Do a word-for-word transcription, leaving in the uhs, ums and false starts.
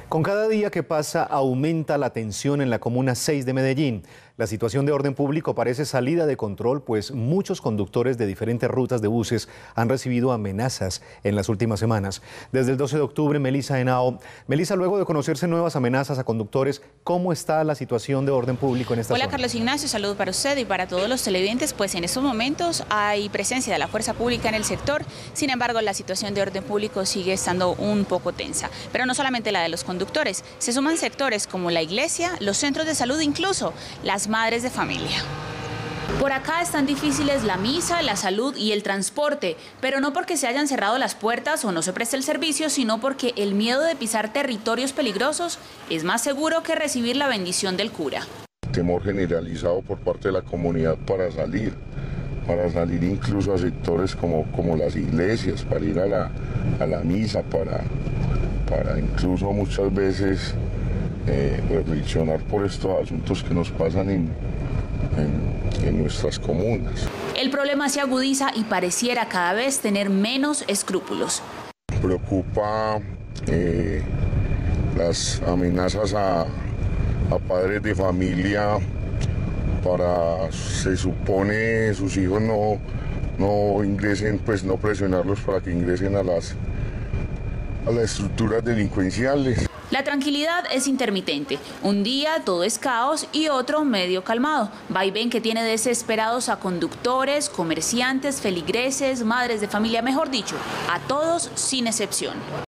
Con cada día que pasa aumenta la tensión en la Comuna seis de Medellín. La situación de orden público parece salida de control, pues muchos conductores de diferentes rutas de buses han recibido amenazas en las últimas semanas. Desde el doce de octubre, Melissa Henao. Melissa, luego de conocerse nuevas amenazas a conductores, ¿cómo está la situación de orden público en esta Hola, zona? Carlos Ignacio, saludo para usted y para todos los televidentes. Pues en estos momentos hay presencia de la fuerza pública en el sector. Sin embargo, la situación de orden público sigue estando un poco tensa. Pero no solamente la de los conductores, se suman sectores como la iglesia, los centros de salud, incluso las madres de familia. Por acá están difíciles la misa, la salud y el transporte, pero no porque se hayan cerrado las puertas o no se preste el servicio, sino porque el miedo de pisar territorios peligrosos es más seguro que recibir la bendición del cura. Temor generalizado por parte de la comunidad para salir, para salir incluso a sectores como, como las iglesias, para ir a la, a la misa, para, para incluso muchas veces eh, reflexionar por estos asuntos que nos pasan en, en, en nuestras comunas. El problema se agudiza y pareciera cada vez tener menos escrúpulos. Preocupa eh, las amenazas a, a padres de familia para, se supone, sus hijos no, no ingresen, pues no presionarlos para que ingresen a las, a las estructuras delincuenciales. La tranquilidad es intermitente. Un día todo es caos y otro medio calmado. Vaivén que tiene desesperados a conductores, comerciantes, feligreses, madres de familia, mejor dicho, a todos sin excepción.